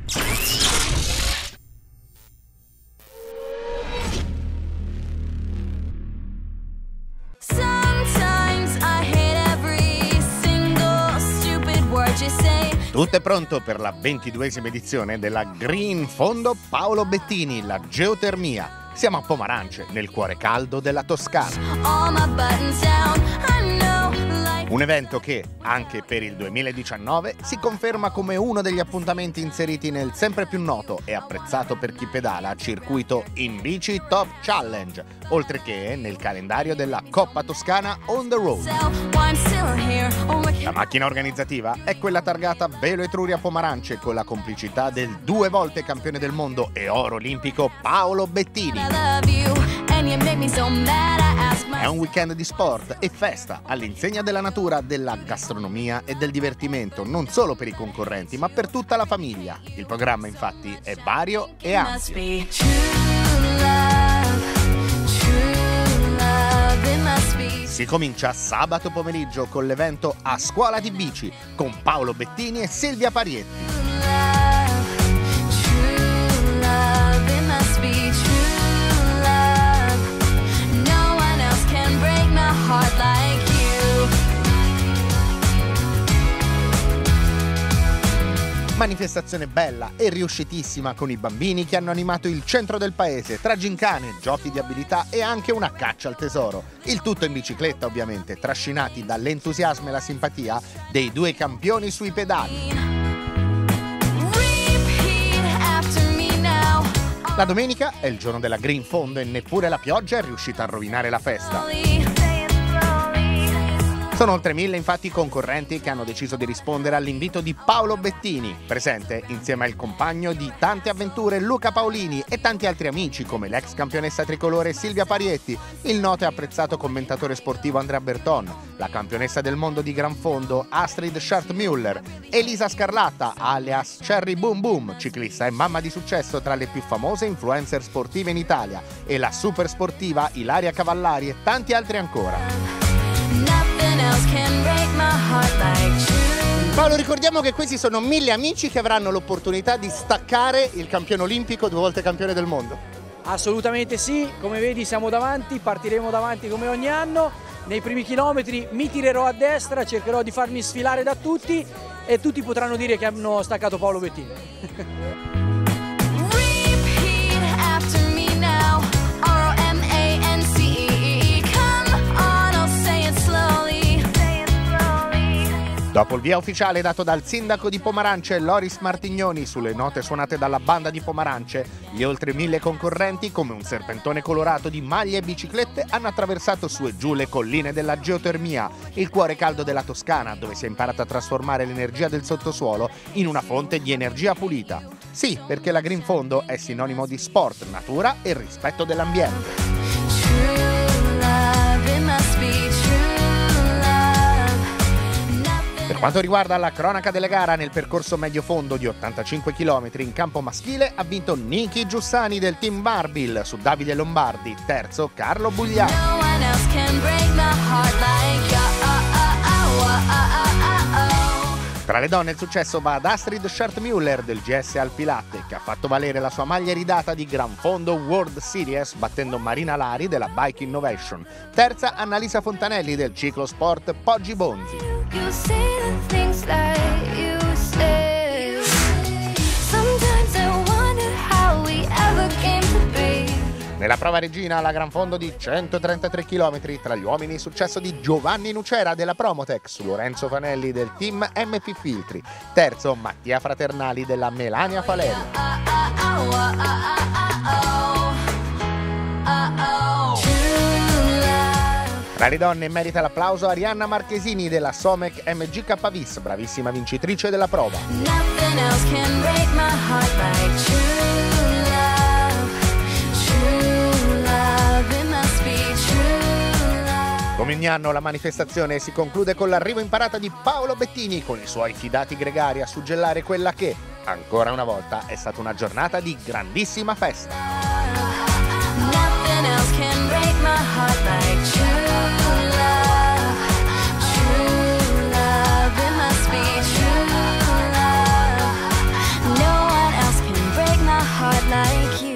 Tutto è pronto per la 22esima edizione della Green Fondo Paolo Bettini, la geotermia. Siamo a Pomarance, nel cuore caldo della Toscana. Un evento che, anche per il 2019, si conferma come uno degli appuntamenti inseriti nel sempre più noto e apprezzato per chi pedala circuito In Bici Top Challenge, oltre che nel calendario della Coppa Toscana On The Road. La macchina organizzativa è quella targata Velo Etruria Pomarance con la complicità del 2 volte campione del mondo e oro olimpico Paolo Bettini. È un weekend di sport e festa all'insegna della natura, della gastronomia e del divertimento, non solo per i concorrenti ma per tutta la famiglia. Il programma infatti è vario e ampio. Si comincia sabato pomeriggio con l'evento A Scuola di Bici con Paolo Bettini e Silvia Parietti. Manifestazione bella e riuscitissima con i bambini che hanno animato il centro del paese tra gincane, giochi di abilità e anche una caccia al tesoro. Il tutto in bicicletta ovviamente, trascinati dall'entusiasmo e la simpatia dei 2 campioni sui pedali. La domenica è il giorno della Green Fondo e neppure la pioggia è riuscita a rovinare la festa. Sono oltre 1000 infatti i concorrenti che hanno deciso di rispondere all'invito di Paolo Bettini, presente insieme al compagno di tante avventure Luca Paolini e tanti altri amici come l'ex campionessa tricolore Silvia Parietti, il noto e apprezzato commentatore sportivo Andrea Berton, la campionessa del mondo di Gran Fondo Astrid Schartmüller, Elisa Scarlatta alias Cherry Boom Boom, ciclista e mamma di successo tra le più famose influencer sportive in Italia, e la super sportiva Ilaria Cavallari e tanti altri ancora. Paolo, ricordiamo che questi sono 1000 amici che avranno l'opportunità di staccare il campione olimpico, 2 volte campione del mondo. Assolutamente sì, come vedi siamo davanti, partiremo davanti come ogni anno. Nei primi chilometri mi tirerò a destra, cercherò di farmi sfilare da tutti e tutti potranno dire che hanno staccato Paolo Bettini. Dopo il via ufficiale dato dal sindaco di Pomarance Loris Martignoni sulle note suonate dalla banda di Pomarance, gli oltre 1000 concorrenti, come un serpentone colorato di maglie e biciclette, hanno attraversato su e giù le colline della geotermia, il cuore caldo della Toscana, dove si è imparato a trasformare l'energia del sottosuolo in una fonte di energia pulita. Sì, perché la Green Fondo è sinonimo di sport, natura e rispetto dell'ambiente. Per quanto riguarda la cronaca della gara, nel percorso medio fondo di 85 km in campo maschile ha vinto Niki Giussani del team Marbil su Davide Lombardi, terzo Carlo Bugliano. Tra le donne il successo va ad Astrid Schartmüller del GS Alpilatte, che ha fatto valere la sua maglia ridata di Gran Fondo World Series battendo Marina Lari della Bike Innovation. Terza Annalisa Fontanelli del ciclo sport Poggi Bonzi. Nella prova regina alla Gran Fondo di 133 km tra gli uomini il successo di Giovanni Nucera della Promotex, Lorenzo Fanelli del team MP Filtri, terzo Mattia Fraternali della Melania Faleria. Tra le donne merita l'applauso Arianna Marchesini della Somec MGK Vis, bravissima vincitrice della prova. Come ogni anno la manifestazione si conclude con l'arrivo in parata di Paolo Bettini con i suoi fidati gregari a suggellare quella che, ancora una volta, è stata una giornata di grandissima festa. heart like you.